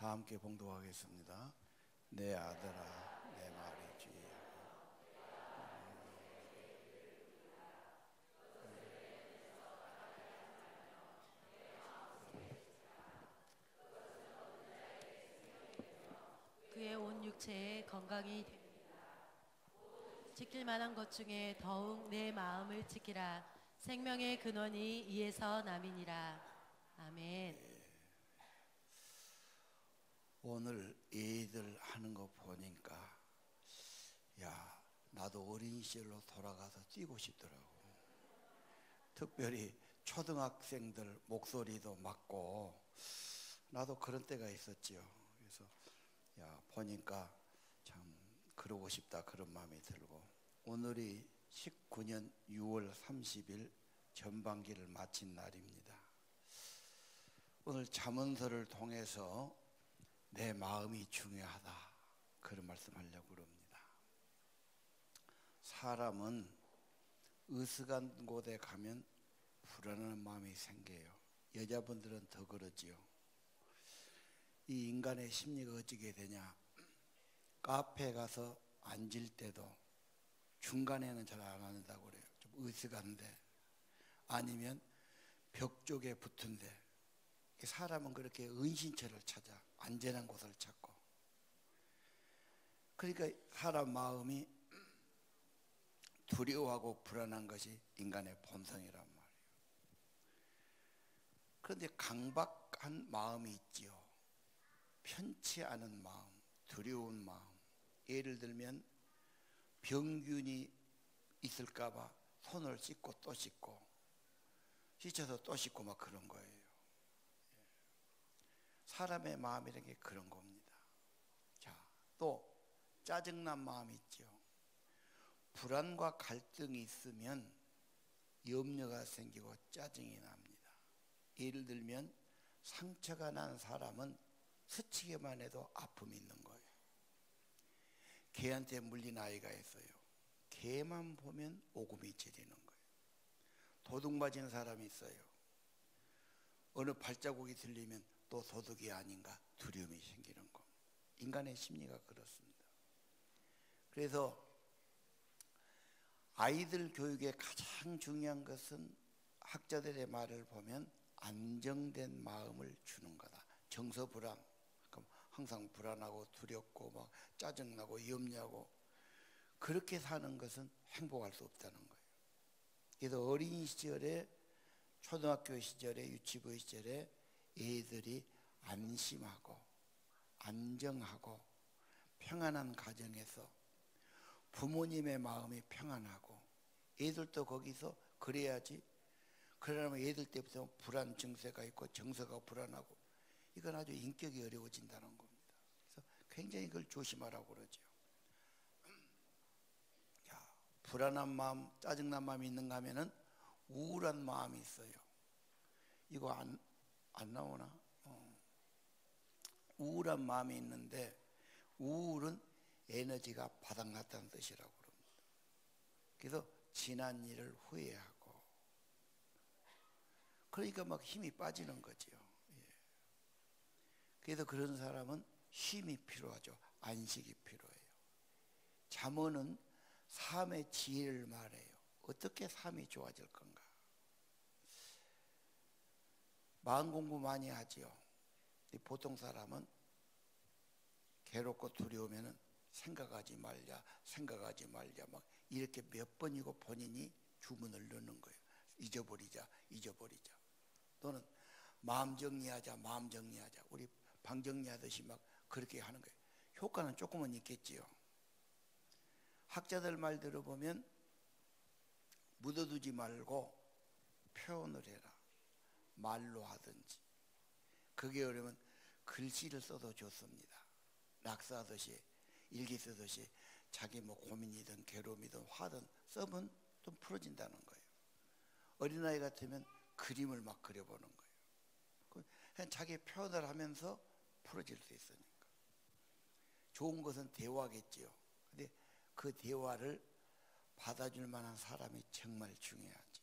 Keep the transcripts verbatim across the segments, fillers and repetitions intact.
다 함께 봉독하겠습니다. 내 아들아, 내 말이 주의하고 그의 온 육체에 건강이 됩니다. 지킬 만한 것 중에 더욱 내 마음을 지키라. 생명의 근원이 이에서 남이니라. 아멘. 오늘 애들 하는 거 보니까 야, 나도 어린 시절로 돌아가서 뛰고 싶더라고. 특별히 초등학생들 목소리도 맞고 나도 그런 때가 있었지요. 그래서 야, 보니까 참 그러고 싶다 그런 마음이 들고, 오늘이 십구 년 유월 삼십일 전반기를 마친 날입니다. 오늘 잠언서를 통해서 내 마음이 중요하다 그런 말씀하려고 그럽니다. 사람은 으슥한 곳에 가면 불안한 마음이 생겨요. 여자분들은 더 그러지요. 이 인간의 심리가 어찌게 되냐, 카페에 가서 앉을 때도 중간에는 잘 안 앉는다고 그래요. 좀 으슥한데, 아니면 벽 쪽에 붙은데, 사람은 그렇게 은신처를 찾아 안전한 곳을 찾고, 그러니까 사람 마음이 두려워하고 불안한 것이 인간의 본성이란 말이에요. 그런데 강박한 마음이 있지요. 편치 않은 마음, 두려운 마음. 예를 들면 병균이 있을까봐 손을 씻고 또 씻고, 씻어서 또 씻고 막 그런 거예요. 사람의 마음이라는 게 그런 겁니다. 자, 또 짜증난 마음이 있죠. 불안과 갈등이 있으면 염려가 생기고 짜증이 납니다. 예를 들면 상처가 난 사람은 스치기만 해도 아픔이 있는 거예요. 개한테 물린 아이가 있어요. 개만 보면 오금이 저리는 거예요. 도둑 맞은 사람이 있어요. 어느 발자국이 들리면 또 도둑이 아닌가 두려움이 생기는 거. 인간의 심리가 그렇습니다. 그래서 아이들 교육에 가장 중요한 것은 학자들의 말을 보면 안정된 마음을 주는 거다. 정서불안, 항상 불안하고 두렵고 막 짜증나고 염려하고 그렇게 사는 것은 행복할 수 없다는 거예요. 그래서 어린 시절에, 초등학교 시절에, 유치부 시절에 애들이 안심하고 안정하고 평안한 가정에서 부모님의 마음이 평안하고, 애들도 거기서 그래야지. 그러려면 애들 때부터 불안 증세가 있고 정서가 불안하고, 이건 아주 인격이 어려워진다는 겁니다. 그래서 굉장히 그걸 조심하라고 그러죠. 자, 불안한 마음, 짜증난 마음이 있는가 하면은 우울한 마음이 있어요. 이거 안, 안 나오나? 어. 우울한 마음이 있는데, 우울은 에너지가 바닥났다는 뜻이라고 그럽니다. 그래서 지난 일을 후회하고, 그러니까 막 힘이 빠지는 거죠. 예. 그래서 그런 사람은 쉼이 필요하죠. 안식이 필요해요. 잠언은 삶의 지혜를 말해요. 어떻게 삶이 좋아질 건가? 마음 공부 많이 하지요. 보통 사람은 괴롭고 두려우면은 생각하지 말자, 생각하지 말자, 막 이렇게 몇 번이고 본인이 주문을 넣는 거예요. 잊어버리자, 잊어버리자. 또는 마음 정리하자, 마음 정리하자. 우리 방 정리하듯이 막 그렇게 하는 거예요. 효과는 조금은 있겠지요. 학자들 말 들어보면 묻어두지 말고 표현을 해라. 말로 하든지. 그게 어려면 글씨를 써도 좋습니다. 낙서하듯이, 일기 쓰듯이 자기 뭐 고민이든 괴로움이든 화든 써면 좀 풀어진다는 거예요. 어린아이 같으면 그림을 막 그려보는 거예요. 그냥 자기 표현을 하면서 풀어질 수 있으니까. 좋은 것은 대화겠지요. 근데 그 대화를 받아줄 만한 사람이 정말 중요하죠.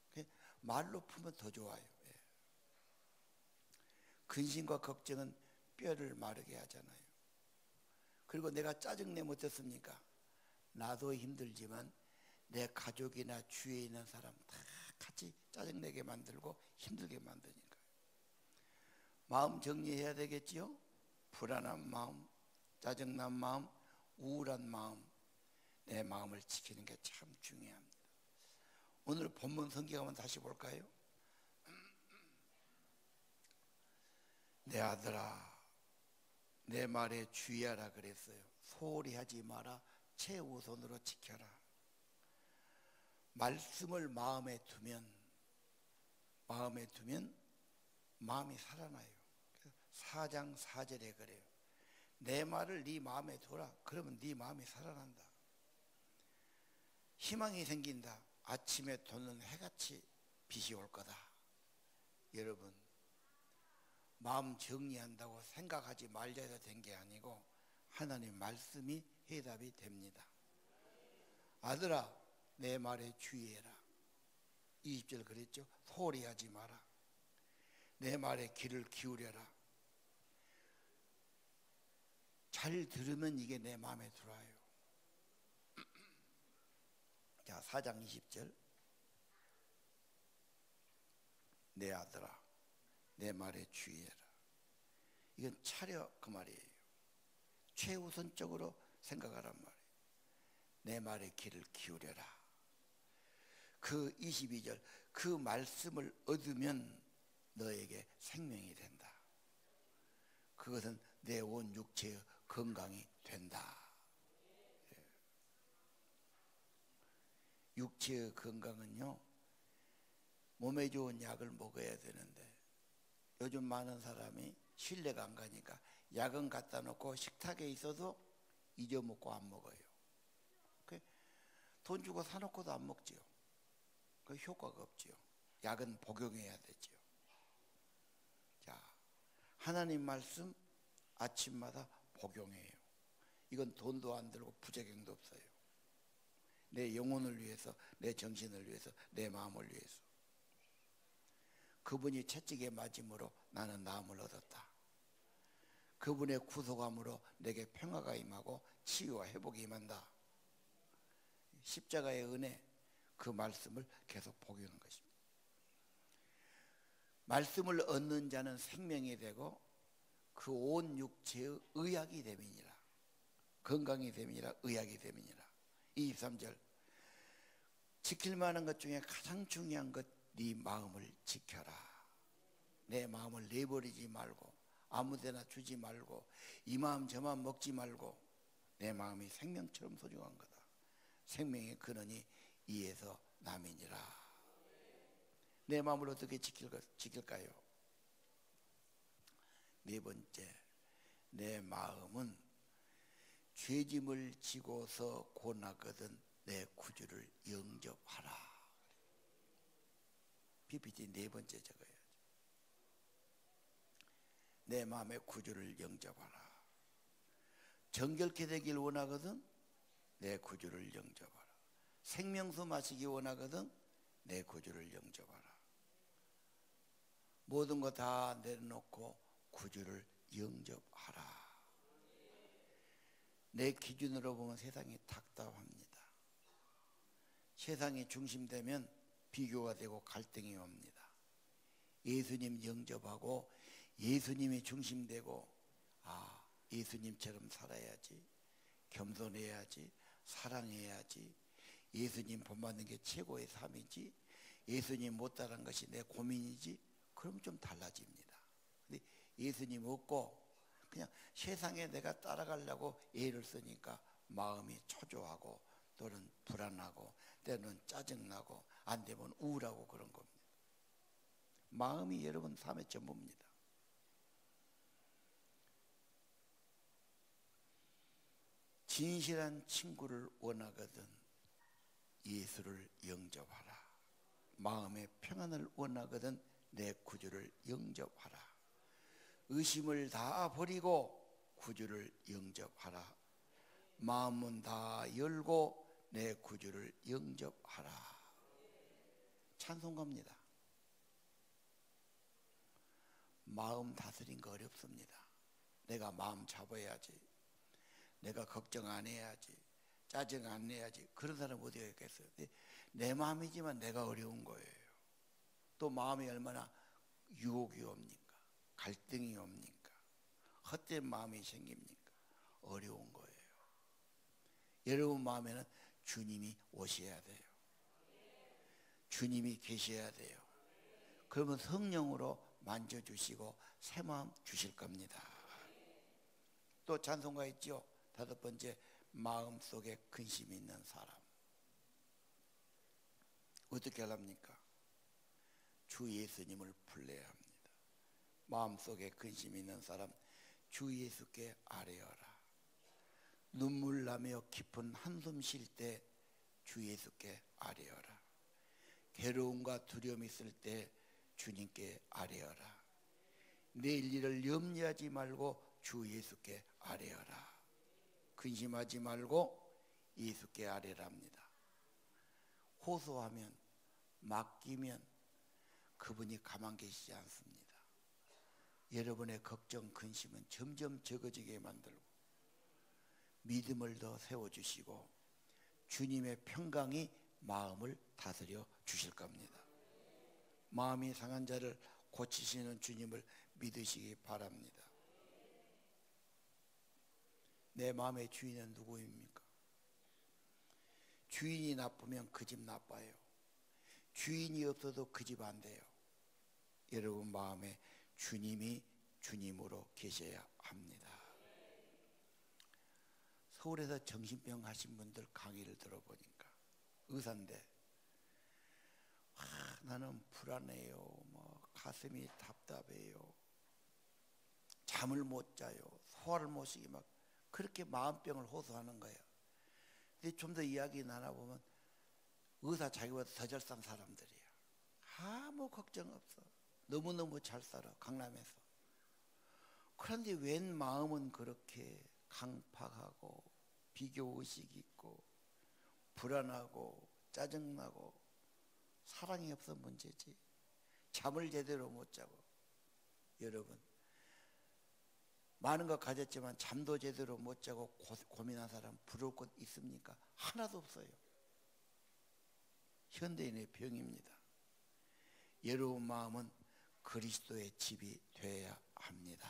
말로 풀면 더 좋아요. 예. 근심과 걱정은 뼈를 마르게 하잖아요. 그리고 내가 짜증내면 어떻습니까? 나도 힘들지만 내 가족이나 주위에 있는 사람 다 같이 짜증내게 만들고 힘들게 만드니까. 마음 정리해야 되겠지요? 불안한 마음, 짜증난 마음, 우울한 마음, 내 마음을 지키는 게 참 중요합니다. 오늘 본문 성경 한번 다시 볼까요? 내 아들아, 내 말에 주의하라 그랬어요. 소홀히 하지 마라. 최우선으로 지켜라. 말씀을 마음에 두면 마음에 두면 마음이 살아나요. 사 장 사 절에 그래요. 내 말을 네 마음에 둬라. 그러면 네 마음이 살아난다. 희망이 생긴다. 아침에 돋는 해같이 빛이 올 거다. 여러분, 마음 정리한다고 생각하지 말자 해서 된 게 아니고 하나님 말씀이 해답이 됩니다. 아들아, 내 말에 주의해라. 이십 절 그랬죠? 소홀히 하지 마라. 내 말에 귀를 기울여라. 잘 들으면 이게 내 마음에 들어와요. 자, 사 장 이십 절. 내 아들아, 내 말에 주의해라. 이건 차려 그 말이에요. 최우선적으로 생각하란 말이에요. 내 말에 귀를 기울여라. 그 이십이 절, 그 말씀을 얻으면 너에게 생명이 된다. 그것은 내 온 육체의 건강이 된다. 육체의 건강은요, 몸에 좋은 약을 먹어야 되는데 요즘 많은 사람이 신뢰가 안 가니까 약은 갖다 놓고 식탁에 있어도 잊어먹고 안 먹어요. 돈 주고 사놓고도 안 먹지요. 그 효과가 없지요. 약은 복용해야 되지요. 자, 하나님 말씀 아침마다 복용해요. 이건 돈도 안 들고 부작용도 없어요. 내 영혼을 위해서, 내 정신을 위해서, 내 마음을 위해서. 그분이 채찍에 맞음으로 나는 나음을 얻었다. 그분의 구속함으로 내게 평화가 임하고 치유와 회복이 임한다. 십자가의 은혜, 그 말씀을 계속 복용하는 것입니다. 말씀을 얻는 자는 생명이 되고 그 온 육체의 의약이 됨이니라. 건강이 됨이니라. 의약이 됨이니라. 이십삼 절. 지킬 만한 것 중에 가장 중요한 것, 네 마음을 지켜라. 내 마음을 내버리지 말고 아무데나 주지 말고 이 마음 저 마음 먹지 말고 내 마음이 생명처럼 소중한 거다. 생명의 근원이 이에서 남이니라. 내 마음을 어떻게 지킬, 지킬까요? 네 번째, 내 마음은 죄짐을 지고서 고나거든 내 구주를 영접하라. 피피티 네 번째 적어야죠. 내 마음의 구주를 영접하라. 정결케 되길 원하거든 내 구주를 영접하라. 생명수 마시기 원하거든 내 구주를 영접하라. 모든 거 다 내려놓고 구주를 영접하라. 내 기준으로 보면 세상이 답답합니다. 세상이 중심되면 비교가 되고 갈등이 옵니다. 예수님 영접하고 예수님이 중심되고, 아, 예수님처럼 살아야지, 겸손해야지, 사랑해야지, 예수님 본받는 게 최고의 삶이지, 예수님 못 따라한 것이 내 고민이지, 그럼 좀 달라집니다. 근데 예수님 없고 그냥 세상에 내가 따라가려고 애를 쓰니까 마음이 초조하고 또는 불안하고 때로는 짜증나고 안 되면 우울하고 그런 겁니다. 마음이 여러분 삶의 전부입니다. 진실한 친구를 원하거든 예수를 영접하라. 마음의 평안을 원하거든 내 구주를 영접하라. 의심을 다 버리고 구주를 영접하라. 마음은 다 열고 내 구주를 영접하라. 찬송가입니다. 마음 다스린 거 어렵습니다. 내가 마음 잡아야지. 내가 걱정 안 해야지. 짜증 안 내야지. 그런 사람 어디가 있겠어요? 내 마음이지만 내가 어려운 거예요. 또 마음이 얼마나 유혹이 옵니까? 갈등이 옵니까? 헛된 마음이 생깁니까? 어려운 거예요. 여러분 마음에는 주님이 오셔야 돼요. 주님이 계셔야 돼요. 그러면 성령으로 만져주시고 새 마음 주실 겁니다. 또 찬송가 있죠. 다섯 번째, 마음속에 근심이 있는 사람. 어떻게 하랍니까? 주 예수님을 불러야 합니다. 마음속에 근심이 있는 사람, 주 예수께 아뢰어라. 눈물 나며 깊은 한숨 쉴 때 주 예수께 아뢰어라. 괴로움과 두려움이 있을 때 주님께 아뢰어라. 내일 일을 염려하지 말고 주 예수께 아뢰어라. 근심하지 말고 예수께 아뢰랍니다. 호소하면, 맡기면 그분이 가만 계시지 않습니다. 여러분의 걱정, 근심은 점점 적어지게 만들고 믿음을 더 세워주시고 주님의 평강이 마음을 다스려 주실 겁니다. 마음이 상한 자를 고치시는 주님을 믿으시기 바랍니다. 내 마음의 주인은 누구입니까? 주인이 나쁘면 그 집 나빠요. 주인이 없어도 그 집 안 돼요. 여러분 마음에 주님이 주님으로 계셔야 합니다. 서울에서 정신병 하신 분들 강의를 들어보니까 의사인데 아, 나는 불안해요. 뭐 가슴이 답답해요. 잠을 못 자요. 소화를 못 시기 막 그렇게 마음병을 호소하는 거예요. 근데 좀 더 이야기 나눠보면 의사 자기보다 더 잘 산 사람들이야. 아무 걱정 없어. 너무너무 잘 살아 강남에서. 그런데 웬 마음은 그렇게 강팍하고 비교의식 있고 불안하고 짜증나고 사랑이 없어 문제지. 잠을 제대로 못 자고. 여러분 많은 것 가졌지만 잠도 제대로 못 자고 고, 고민한 사람 부러울 것 있습니까? 하나도 없어요. 현대인의 병입니다. 여러분 마음은 그리스도의 집이 되어야 합니다.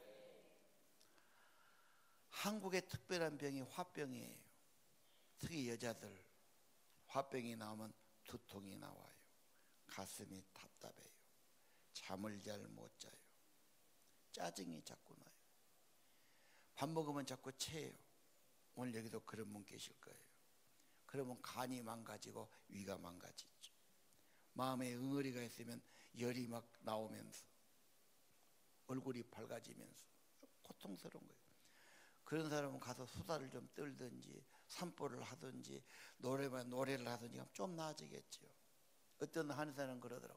한국의 특별한 병이 화병이에요. 특히 여자들 화병이 나오면 두통이 나와요. 가슴이 답답해요. 잠을 잘 못 자요. 짜증이 자꾸 나요. 밥 먹으면 자꾸 체해요. 오늘 여기도 그런 분 계실 거예요. 그러면 간이 망가지고 위가 망가지죠. 마음에 응어리가 있으면 열이 막 나오면서 얼굴이 밝아지면서 고통스러운 거예요. 그런 사람은 가서 수다를 좀 떨든지 산보를 하든지 노래만 노래를 하든지 하면 좀 나아지겠죠. 어떤 한 사람은 그러더라고.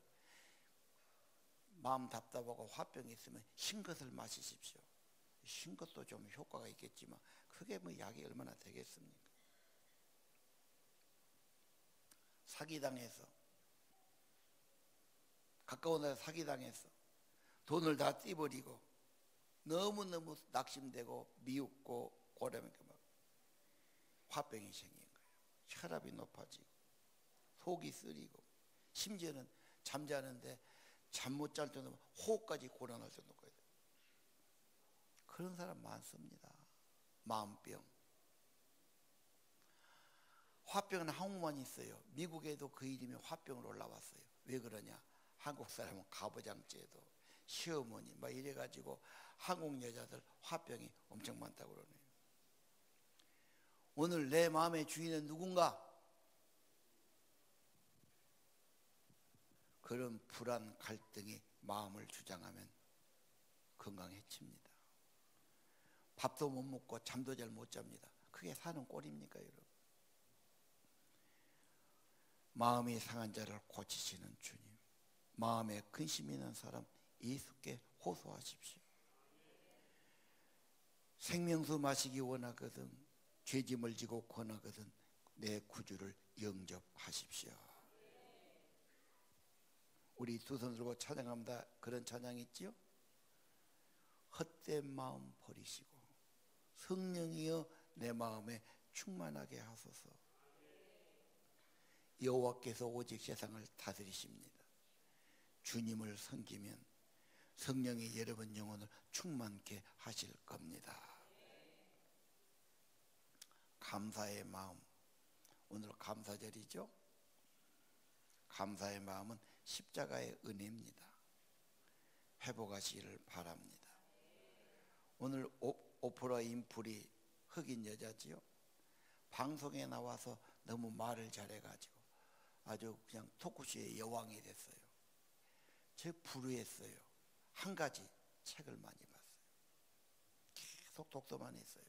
마음 답답하고 화병이 있으면 신 것을 마시십시오. 신 것도 좀 효과가 있겠지만 그게 뭐 약이 얼마나 되겠습니까? 사기당해서 가까운 데서 사기당해서 돈을 다 떼버리고 너무너무 낙심되고 미웃고 고래니까 막 화병이 생긴 거예요. 혈압이 높아지고 속이 쓰리고 심지어는 잠자는데 잠 못 잘 정도로 호흡까지 곤란할 정도까지. 그런 사람 많습니다. 마음병. 화병은 한국만 있어요. 미국에도 그 이름이 화병으로 올라왔어요. 왜 그러냐? 한국 사람은 가부장제도 시어머니 막 이래가지고 한국 여자들 화병이 엄청 많다고 그러네요. 오늘 내 마음의 주인은 누군가? 그런 불안 갈등이 마음을 주장하면 건강에 해칩니다. 밥도 못 먹고 잠도 잘 못 잡니다. 그게 사는 꼴입니까 여러분? 마음이 상한 자를 고치시는 주님, 마음에 근심 있는 사람 예수께 호소하십시오. 생명수 마시기 원하거든 죄짐을 지고 권하거든 내 구주를 영접하십시오. 우리 두 손 들고 찬양합니다. 그런 찬양 있지요? 헛된 마음 버리시고 성령이여 내 마음에 충만하게 하소서. 여호와께서 오직 세상을 다스리십니다. 주님을 섬기면 성령이 여러분 영혼을 충만케 하실 겁니다. 감사의 마음, 오늘 감사절이죠. 감사의 마음은 십자가의 은혜입니다. 회복하시기를 바랍니다. 오늘 오, 오프라 인풀이 흑인 여자지요. 방송에 나와서 너무 말을 잘해가지고 아주 그냥 토크쇼의 여왕이 됐어요. 제 불우했어요. 한 가지 책을 많이 봤어요. 계속 독서만 했어요.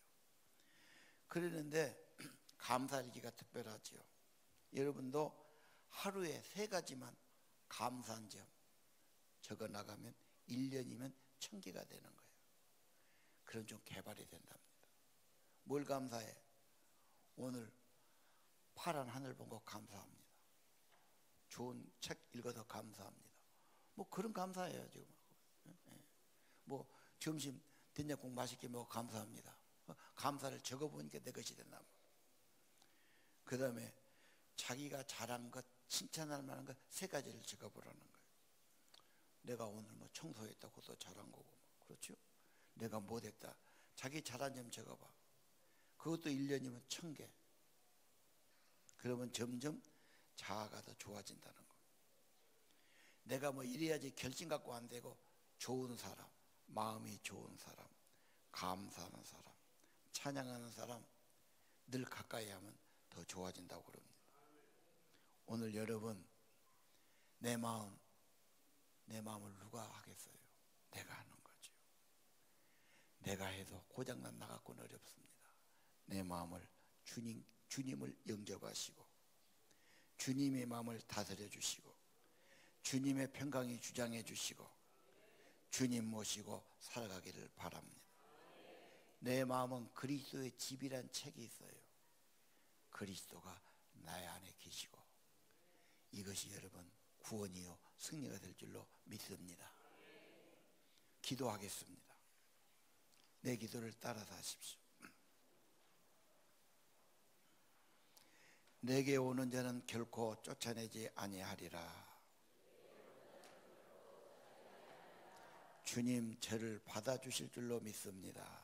그러는데 감사일기가 특별하지요. 여러분도 하루에 세 가지만 감사한 점 적어 나가면 일 년이면 천 개가 되는 거예요. 그런 좀 개발이 된답니다. 뭘 감사해? 오늘 파란 하늘 본 거 감사합니다. 좋은 책 읽어서 감사합니다. 뭐 그런 감사해요 지금. 뭐 점심 된장국 맛있게 먹어 감사합니다. 감사를 적어보니까 내 것이 됐나. 그 다음에 자기가 잘한 것, 칭찬할 만한 것 세 가지를 적어보라는 거예요. 내가 오늘 뭐 청소했다고 또 잘한 거고, 그렇죠? 내가 못했다. 자기 잘한 점 적어봐. 그것도 일 년이면 천 개. 그러면 점점 자아가 더 좋아진다는 거예요. 내가 뭐 이래야지 결심 갖고 안 되고, 좋은 사람, 마음이 좋은 사람, 감사하는 사람, 찬양하는 사람 늘 가까이 하면 더 좋아진다고 그럽니다. 오늘 여러분, 내 마음, 내 마음을 누가 하겠어요? 내가 하는 거죠. 내가 해도 고장난 나 갖고는 어렵습니다. 내 마음을 주님, 주님을 영접하시고 주님의 마음을 다스려 주시고 주님의 평강이 주장해 주시고 주님 모시고 살아가기를 바랍니다. 내 마음은 그리스도의 집이란 책이 있어요. 그리스도가 나의 안에 계시고 이것이 여러분 구원이요 승리가 될 줄로 믿습니다. 기도하겠습니다. 내 기도를 따라서 하십시오. 내게 오는 자는 결코 쫓아내지 아니하리라. 주님 저를 받아주실 줄로 믿습니다.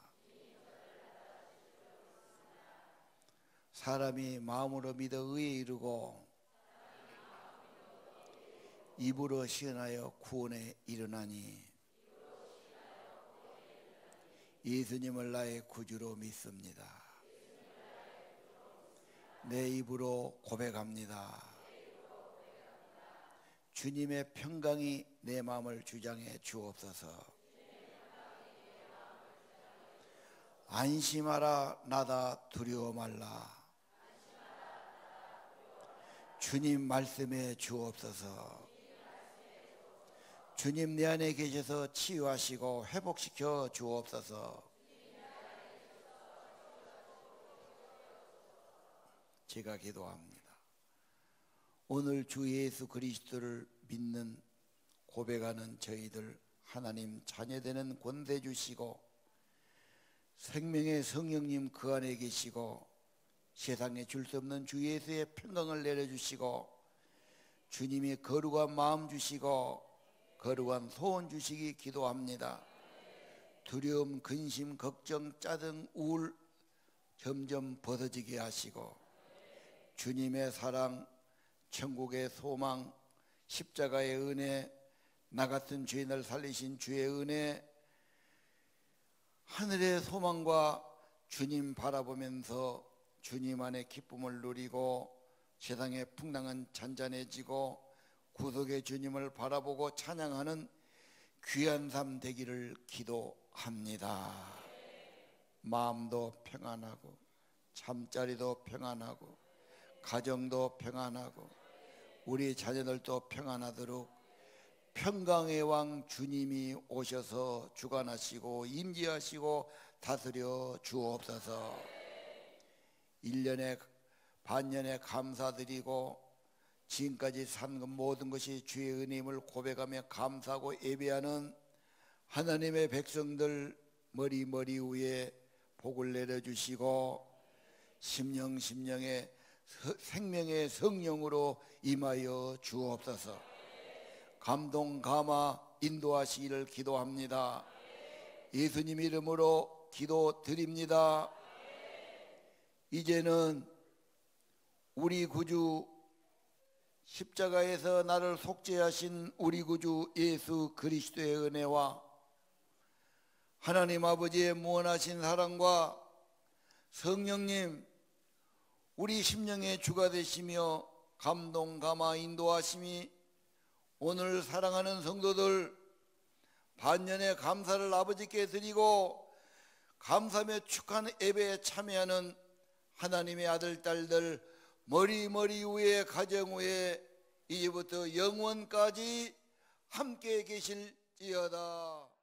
사람이 마음으로 믿어 의에 이르고 입으로 시인하여 구원에 이르나니 예수님을 나의 구주로 믿습니다. 내 입으로 고백합니다. 주님의 평강이 내 마음을 주장해 주옵소서. 안심하라 나다 두려워 말라. 주님 말씀해 주옵소서. 주님 내 안에 계셔서 치유하시고 회복시켜 주옵소서. 제가 기도합니다. 오늘 주 예수 그리스도를 믿는 고백하는 저희들 하나님 자녀되는 권세 주시고 생명의 성령님 그 안에 계시고 세상에 줄 수 없는 주 예수의 평강을 내려주시고 주님이 거룩한 마음 주시고 거룩한 소원 주시기 기도합니다. 두려움, 근심, 걱정, 짜증, 우울 점점 벗어지게 하시고 주님의 사랑, 천국의 소망, 십자가의 은혜, 나 같은 죄인을 살리신 주의 은혜, 하늘의 소망과 주님 바라보면서 주님 안에 기쁨을 누리고 세상의 풍랑은 잔잔해지고 구속의 주님을 바라보고 찬양하는 귀한 삶 되기를 기도합니다. 마음도 평안하고 잠자리도 평안하고 가정도 평안하고 우리 자녀들도 평안하도록 평강의 왕 주님이 오셔서 주관하시고 임재하시고 다스려 주옵소서. 일 년에 반년에 감사드리고 지금까지 산 모든 것이 주의 은혜임을 고백하며 감사하고 예배하는 하나님의 백성들 머리 머리 위에 복을 내려주시고 심령 심령에 생명의 성령으로 임하여 주옵소서. 감동 감화 인도하시기를 기도합니다. 예수님 이름으로 기도드립니다. 이제는 우리 구주 십자가에서 나를 속죄하신 우리 구주 예수 그리스도의 은혜와 하나님 아버지의 무한하신 사랑과 성령님 우리 심령의 주가 되시며 감동 감화 인도하심이 오늘 사랑하는 성도들 반년의 감사를 아버지께 드리고 감사며 축하하는 예배에 참여하는 하나님의 아들 딸들 머리 머리 위에 가정 위에 이제부터 영원까지 함께 계실지어다.